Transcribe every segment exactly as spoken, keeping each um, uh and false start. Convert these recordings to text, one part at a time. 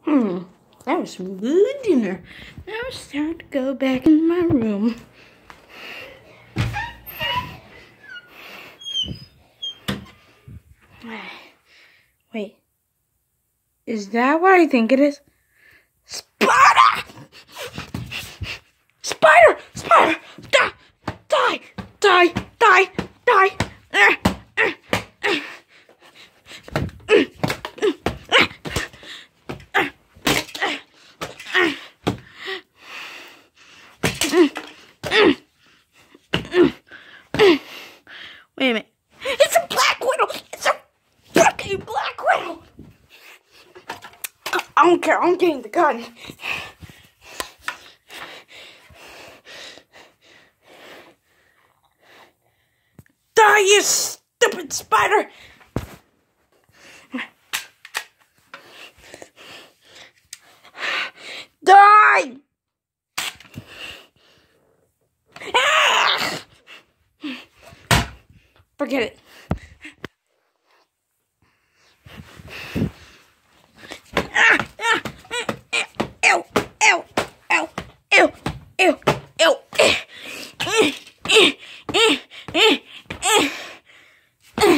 Hmm, that was some good dinner. Now it's time to go back in my room. Wait, is that what I think it is? Spider! Spider! Spider! Die! Die! Die! Die! Die! Uh, uh, uh. Wait a minute. It's a black widow! It's a fucking black widow! I don't care. I'm getting the gun. Die, you stupid spider! Die! Ah! Forget it. Ah, ah, ew, ew, ew, ew, ew, ew, eh, eh, eh, eh, eh, eh, eh.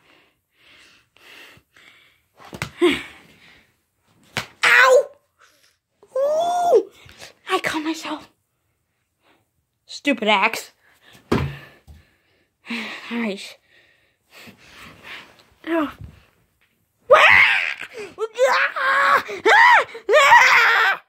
Ow! Ooh! I caught myself. Stupid axe. Alright. Oh. Ah! Ah! Ah!